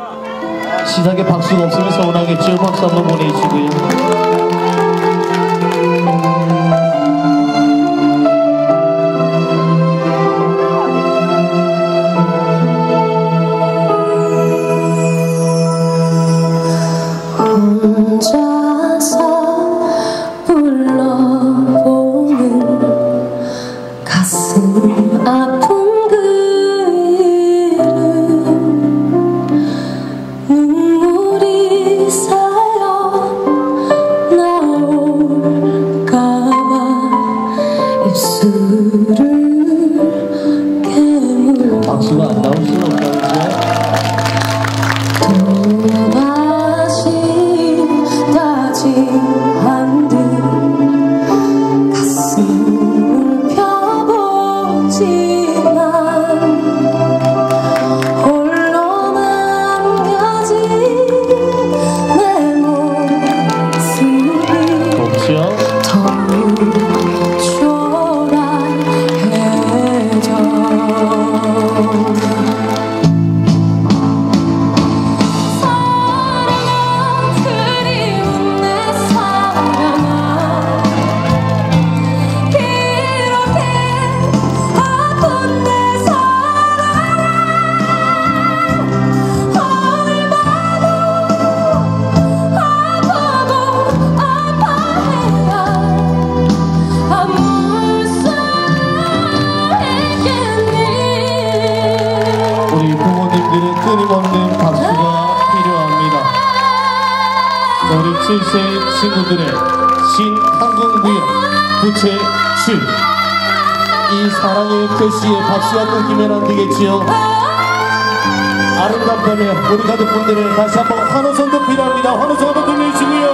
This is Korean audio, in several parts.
시상에 박수가 없으면 서운하겠죠. 박수 한번 보내주시고요. 아픈 그 이름 눈물이 쌓여 나올까봐 입술을 깨물어 박수가 안 나올 수 없다. 또다시 다짐한 듯 가슴을 펴보지만 홀로 남겨진 내 모습이 더욱 초라해져 우리 부모님들의 끊임없는 박수가 필요합니다. 우리 7세 친구들의 신한국무역 부채 7 이 사랑의 표시에 박수가 끊기면 안 되겠지요. 아름답다면 우리 가족분들을 다시 한번 환호성도 필요합니다. 환호성 한번 들려주시고요.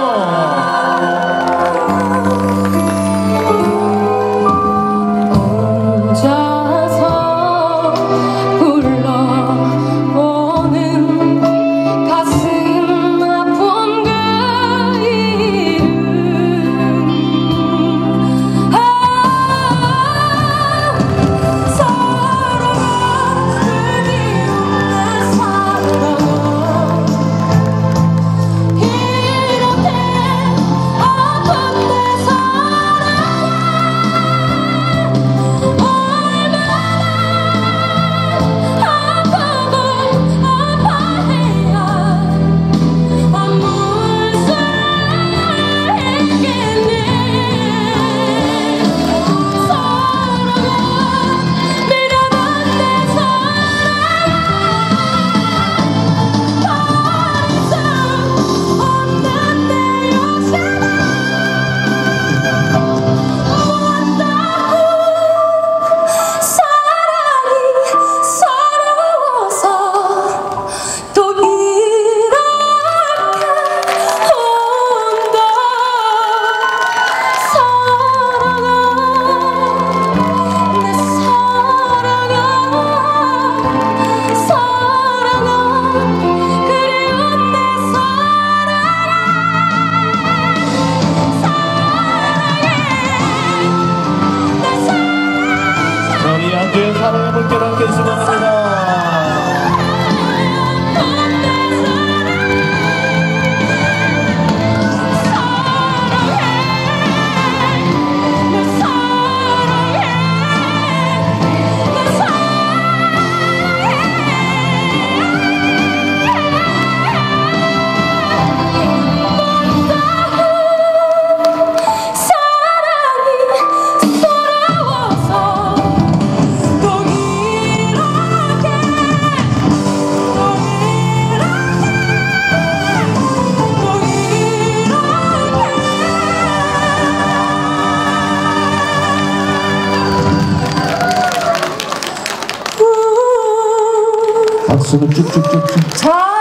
사랑의 물결 함께 수고합니다. 박수는 쭉쭉쭉쭉.